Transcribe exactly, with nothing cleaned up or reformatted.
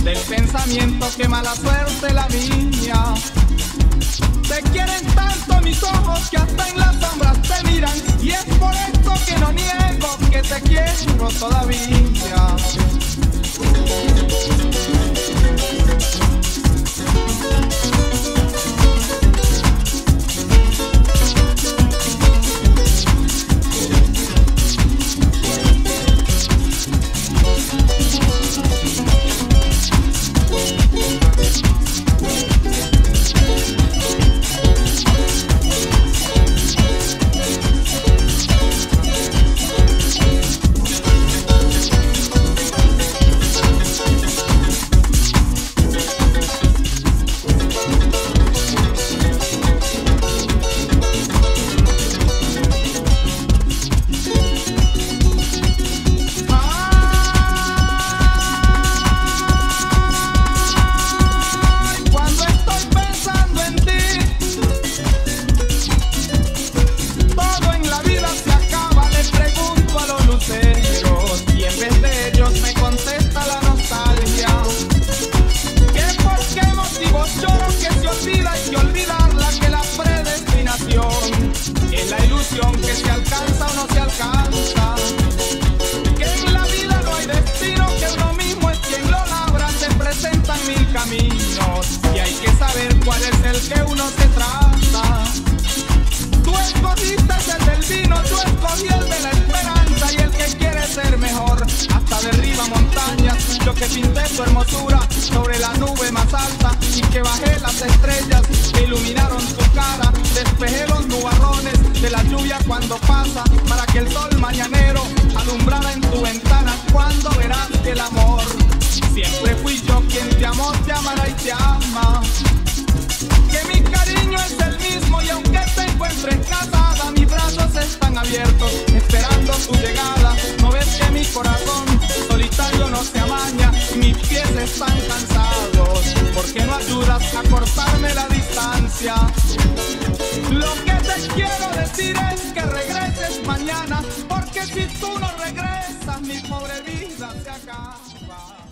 del pensamiento que mala suerte la mía. Te quieren tanto mis ojos que hasta en las sombras te miran, y es por esto que no niego que te quiero todavía. Que se alcanza o no se alcanza, que en la vida no hay destino, que uno mismo es quien lo labra. Se presentan mil caminos y hay que saber cuál es el que uno se trata. Tú escogiste el del vino, yo escogí el de la esperanza, y el que quiere ser mejor hasta derriba montañas. Yo que pinté su hermosura sobre la nube más alta, y que bajé las estrellas que iluminaron tu cara, despejé los nubarrones de la lluvia cuando pasa, para que el sol mañanero alumbrara en tu ventana. Cuando verás que el amor siempre fui yo quien te amó, te amará y te ama, que mi cariño es el mismo, y aunque te encuentres casada, mis brazos están abiertos esperando tu llegada. No ves que mi corazón solitario no se amaña, y mis pies están cansados, porque no ayudas a cortarme la distancia. Lo que te quiero decir es que regreses mañana, porque si tú no regresas mi pobre vida se acaba.